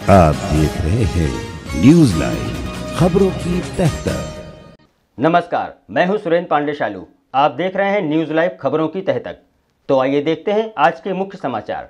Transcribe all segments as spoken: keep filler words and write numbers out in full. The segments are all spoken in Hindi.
आप देख रहे हैं न्यूज लाइव खबरों की तह तक। नमस्कार, मैं हूं सुरेंद्र पांडे शालू। आप देख रहे हैं न्यूज लाइव खबरों की तह तक। तो आइए देखते हैं आज के मुख्य समाचार।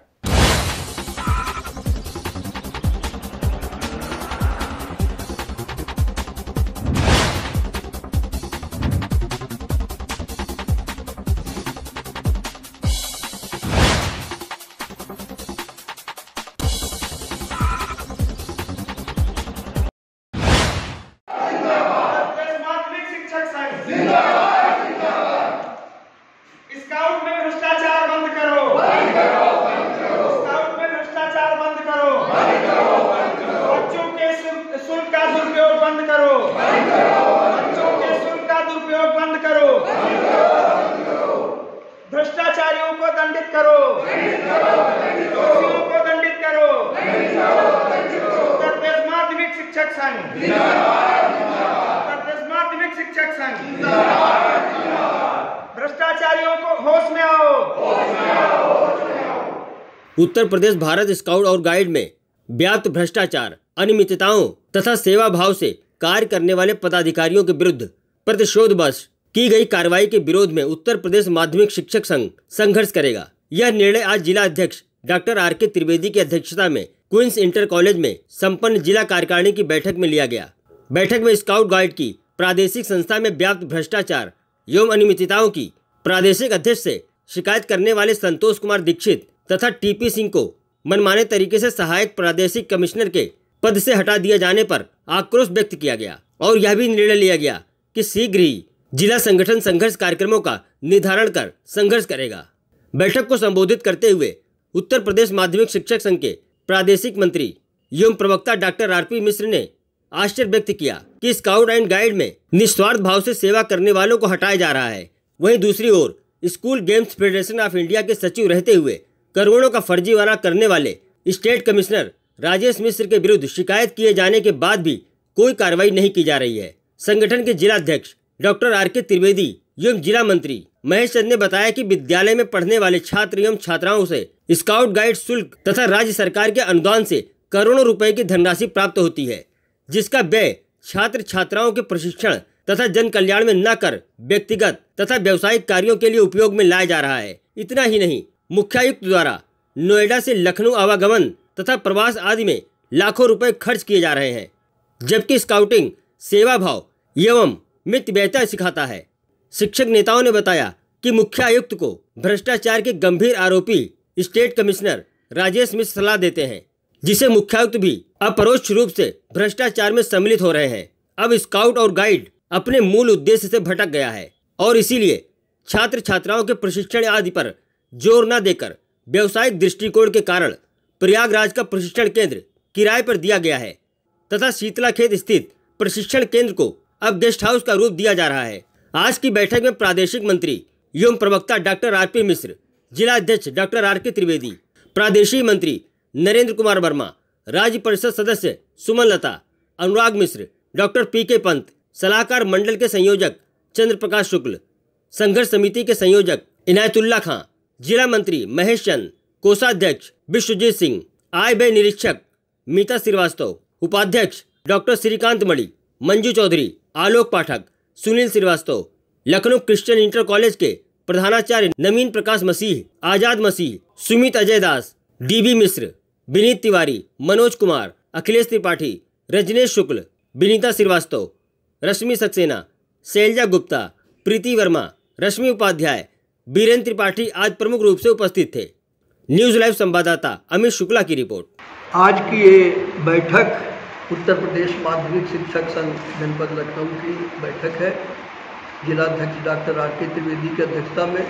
स्काउट में भ्रष्टाचार बंद करो, बंद करो, बंद करो। स्काउट में भ्रष्टाचार बंद करो, बंद करो, बंद करो। बच्चों के शुल्क का दुरुपयोग बंद करो, बंद करो। बच्चों के शुल्क का दुरुपयोग बंद करो, बंद करो, बंद करो। भ्रष्टाचारियों को दंडित करो, दंडित करो, दंडित करो। दोषियों को दंडित करो, दंडित करो, दंडित करो। उत्तर प्रदेश माध्यमिक शिक्षक संघ जिंदाबाद, जिंदाबाद। उत्तर प्रदेश माध्यमिक शिक्षक संघ जिंदाबाद, जिंदाबाद। भ्रष्टाचारियों को होश में आओ, होश में आओ, होश में आओ। उत्तर प्रदेश भारत स्काउट और गाइड में व्याप्त भ्रष्टाचार, अनियमितताओं तथा सेवा भाव से कार्य करने वाले पदाधिकारियों के विरुद्ध प्रतिशोधवश की गई कार्रवाई के विरोध में उत्तर प्रदेश माध्यमिक शिक्षक संघ संघर्ष करेगा। यह निर्णय आज जिला अध्यक्ष डॉक्टर आर के त्रिवेदी की अध्यक्षता में क्वींस इंटर कॉलेज में संपन्न जिला कार्यकारिणी की बैठक में लिया गया। बैठक में स्काउट गाइड की प्रादेशिक संस्था में व्याप्त भ्रष्टाचार एवं अनियमितताओं की प्रादेशिक अध्यक्ष से शिकायत करने वाले संतोष कुमार दीक्षित तथा टीपी सिंह को मनमाने तरीके से सहायक प्रादेशिक कमिश्नर के पद से हटा दिए जाने पर आक्रोश व्यक्त किया गया और यह भी निर्णय लिया गया कि शीघ्र ही जिला संगठन संघर्ष कार्यक्रमों का निर्धारण कर संघर्ष करेगा। बैठक को संबोधित करते हुए उत्तर प्रदेश माध्यमिक शिक्षक संघ के प्रादेशिक मंत्री एवं प्रवक्ता डॉक्टर आर पी मिश्र ने आश्चर्य व्यक्त किया कि स्काउट एंड गाइड में निस्वार्थ भाव से सेवा करने वालों को हटाया जा रहा है। वहीं दूसरी ओर school games federation of India के सचिव रहते हुए करोड़ों का फर्जीवाड़ा करने वाले स्टेट कमिश्नर राजेश मिश्र के विरुद्ध शिकायत किए जाने के बाद भी कोई कार्रवाई नहीं की जा रही है। संगठन के जिला अध्यक्ष डॉक्टर आर के त्रिवेदी एवं जिला मंत्री महेश चंद ने बताया कि विद्यालय में पढ़ने वाले छात्र एवं छात्राओं से स्काउट गाइड शुल्क तथा राज्य सरकार के अनुदान से करोड़ों रुपए की धनराशि प्राप्त होती है, जिसका व्यय छात्र छात्राओं के प्रशिक्षण तथा जन कल्याण में न कर व्यक्तिगत तथा व्यावसायिक कार्यों के लिए उपयोग में लाया जा रहा है। इतना ही नहीं, मुख्यायुक्त द्वारा नोएडा से लखनऊ आवागमन तथा प्रवास आदि में लाखों रुपए खर्च किए जा रहे हैं, जबकि स्काउटिंग सेवा भाव एवं मितव्ययिता सिखाता है। शिक्षक नेताओं ने बताया कि मुख्यायुक्त को भ्रष्टाचार के गंभीर आरोपी स्टेट कमिश्नर राजेश मिश्र सलाह देते हैं, जिसे मुख्यायुक्त भी अपरोक्ष रूप से भ्रष्टाचार में सम्मिलित हो रहे हैं। अब स्काउट और गाइड अपने मूल उद्देश्य से भटक गया है और इसीलिए छात्र छात्राओं के प्रशिक्षण आदि पर जोर न देकर व्यवसायिक दृष्टिकोण के कारण प्रयागराज का प्रशिक्षण केंद्र किराए पर दिया गया है तथा शीतलाखेत स्थित प्रशिक्षण केंद्र को अब गेस्ट हाउस का रूप दिया जा रहा है। आज की बैठक में प्रादेशिक मंत्री एवं प्रवक्ता डॉक्टर आर पी मिश्र, जिला अध्यक्ष डॉक्टर आर के त्रिवेदी, प्रादेशिक मंत्री नरेंद्र कुमार वर्मा, राज्य परिषद सदस्य सुमन लता, अनुराग मिश्र, डॉक्टर पी के पंत, सलाहकार मंडल के संयोजक चंद्र प्रकाश शुक्ल, संघर्ष समिति के संयोजक इनायतुल्ला खां, जिला मंत्री महेश चंद, कोषाध्यक्ष विश्वजीत सिंह, आय व्यय निरीक्षक मीता श्रीवास्तव, उपाध्यक्ष doctor Shrikant Mani, Manju Chaudhary, Alok Pathak, Sunil Srivastava, Lucknow Christian inter college के प्रधानाचार्य नवीन प्रकाश मसीह, आजाद मसीह, सुमित अजय दास, डीबी मिश्र, विनीत तिवारी, मनोज कुमार, अखिलेश त्रिपाठी, रजनेश शुक्ल, विनीता श्रीवास्तव, रश्मि सक्सेना, शैलजा गुप्ता, प्रीति वर्मा, रश्मि उपाध्याय, बीरेंद्र त्रिपाठी आज प्रमुख रूप से उपस्थित थे। न्यूज लाइव संवाददाता अमित शुक्ला की रिपोर्ट। आज की ये बैठक उत्तर प्रदेश माध्यमिक शिक्षक संघ जनपद लखनऊ की बैठक है। जिला अध्यक्ष डॉक्टर आर के त्रिवेदी की अध्यक्षता में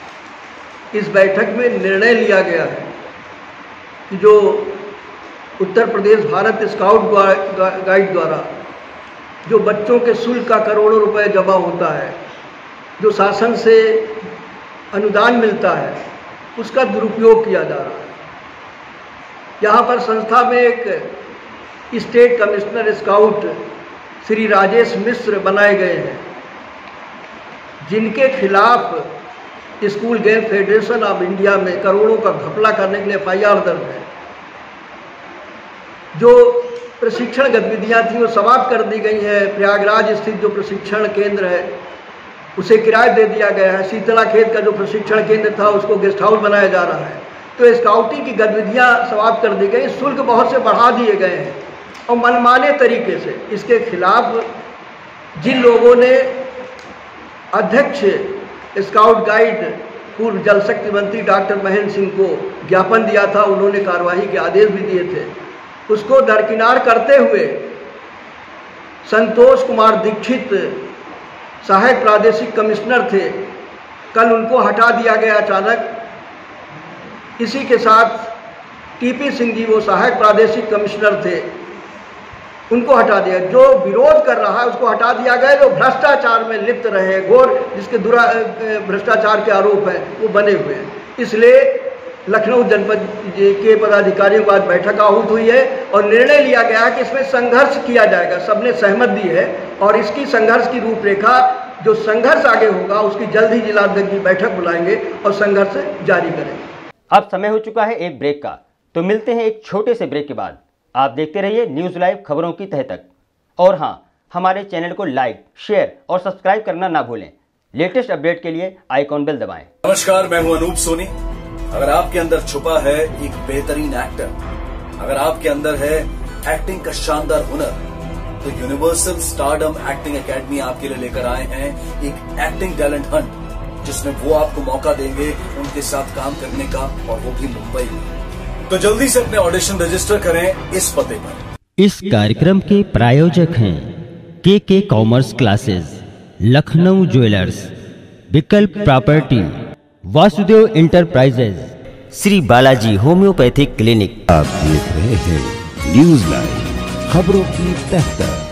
इस बैठक में निर्णय लिया गया है कि जो उत्तर प्रदेश भारत स्काउट गाइड द्वारा जो बच्चों के शुल्क का करोड़ों रुपए जमा होता है, जो शासन से अनुदान मिलता है, उसका दुरुपयोग किया जा रहा है। यहाँ पर संस्था में एक state commissioner scout Shri Rajesh Mishra बनाए गए हैं, जिनके खिलाफ school game federation of India में करोड़ों का घपला करने के लिए एफ आई आर दर्ज है। जो प्रशिक्षण गतिविधियां थी वो समाप्त कर दी गई हैं। प्रयागराज स्थित जो प्रशिक्षण केंद्र है उसे किराए दे दिया गया है। शीतला खेत का जो प्रशिक्षण केंद्र था उसको गेस्ट हाउस बनाया जा रहा है। तो स्काउटिंग की गतिविधियां समाप्त कर दी गई, शुल्क बहुत से बढ़ा दिए गए हैं और मनमाने तरीके से इसके खिलाफ जिन लोगों ने अध्यक्ष स्काउट गाइड पूर्व जल शक्ति मंत्री डॉक्टर महेंद्र सिंह को ज्ञापन दिया था, उन्होंने कार्रवाई के आदेश भी दिए थे, उसको दरकिनार करते हुए संतोष कुमार दीक्षित सहायक प्रादेशिक कमिश्नर थे, कल उनको हटा दिया गया अचानक। इसी के साथ टीपी सिंह जी वो सहायक प्रादेशिक कमिश्नर थे, उनको हटा दिया। जो विरोध कर रहा है उसको हटा दिया गया, जो भ्रष्टाचार में लिप्त रहे, घोर जिसके दुरा भ्रष्टाचार के आरोप हैं वो बने हुए हैं। इसलिए लखनऊ जनपद के पदाधिकारियों के बाद बैठक आहूत हुई है और निर्णय लिया गया है कि इसमें संघर्ष किया जाएगा। सबने सहमत दी है और इसकी संघर्ष की रूपरेखा, जो संघर्ष आगे होगा उसकी जल्द ही जिलाध्यक्ष की बैठक बुलाएंगे और संघर्ष जारी करेंगे। अब समय हो चुका है एक ब्रेक का, तो मिलते हैं एक छोटे से ब्रेक के बाद। आप देखते रहिए न्यूज लाइव खबरों की तह तक। और हाँ, हमारे चैनल को लाइक, शेयर और सब्सक्राइब करना ना भूलें। लेटेस्ट अपडेट के लिए आइकॉन बेल दबाएं। नमस्कार, मैं हूं अनूप सोनी। अगर आपके अंदर छुपा है एक बेहतरीन एक्टर, अगर आपके अंदर है एक्टिंग का शानदार हुनर, तो यूनिवर्सल स्टारडम एक्टिंग एकेडमी आपके लिए लेकर आए हैं एक एक्टिंग टैलेंट हंट, जिसमें वो आपको मौका देंगे उनके साथ काम करने का, और वो भी मुंबई में। तो जल्दी से अपने ऑडिशन रजिस्टर करें इस पते पर। इस कार्यक्रम के प्रायोजक हैं K K commerce classes, Lucknow jewellers, Vikalp property, Vasudev enterprises, Shri Balaji homeopathic clinic. आप देख रहे हैं न्यूज लाइव खबरों की तह तक।